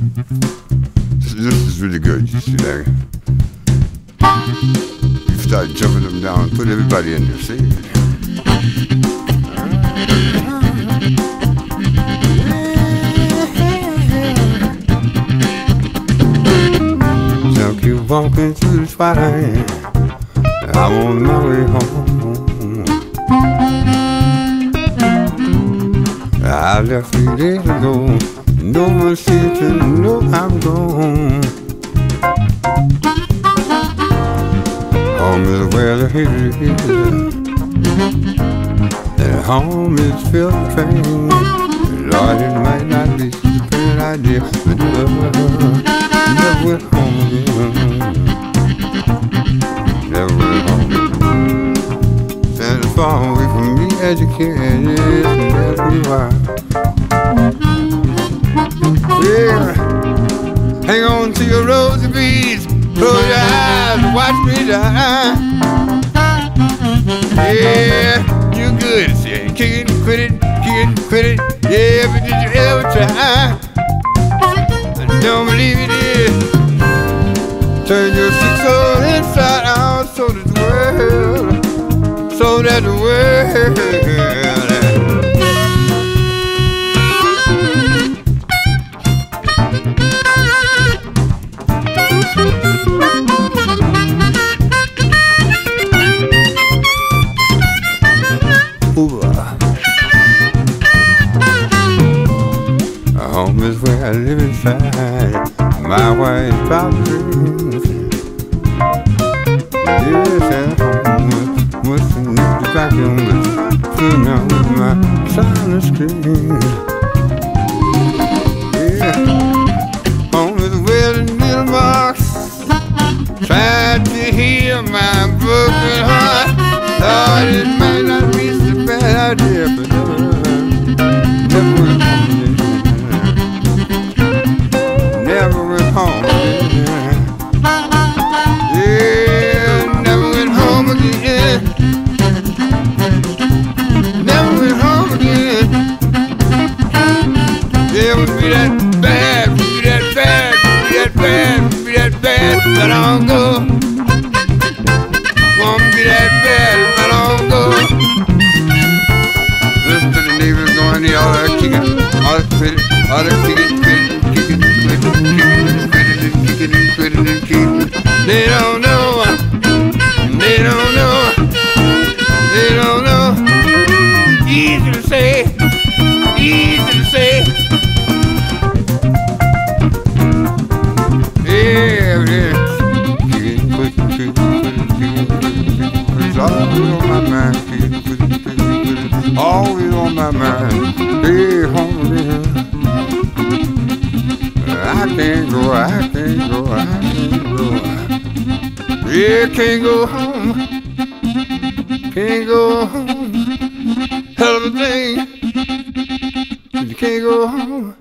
This is really good. You see that? You start jumping them down, put everybody in there. See? So keep walking through the twilight. I'm on my way home. I left 3 days ago. No one seems to know I'm gone. Home is where the haters is, and home is filled with pain. Lord, it might not be such a bad idea, but never went home again. Never went home again. Stand as far away from me as you can, yes, and that's me why. Yeah, hang on to your rosy beads, close your eyes and watch me die. Yeah, you good, see, kick it, quit it, yeah, but did you ever try? I don't believe you did. Turn your sick soul inside out so that the world, home is where I live inside my white property. Yes, at home, what's the next vacuum? Turn on my silent screen. Yeah, home is where the little box tried to heal my broken heart. Thought it might not be so bad idea, but never went home. Never went home again. Yeah, never went home again. Never went home again. Yeah, would be that bad, would be that bad, would be that bad, would be that bad, but I don't go. Won't be that bad if I don't go. Listen to the neighbors going, all that kicking, all that quitting, all that kicking, kicking, they don't know, they don't know, they don't know. Easy to say, easy to say. Yeah, yeah. It's always on my mind, always on my mind. Hey, home, I can't go, I can't go, I can't go. Yeah, can't go home, can't go home. Hell of a thing, but you can't go home.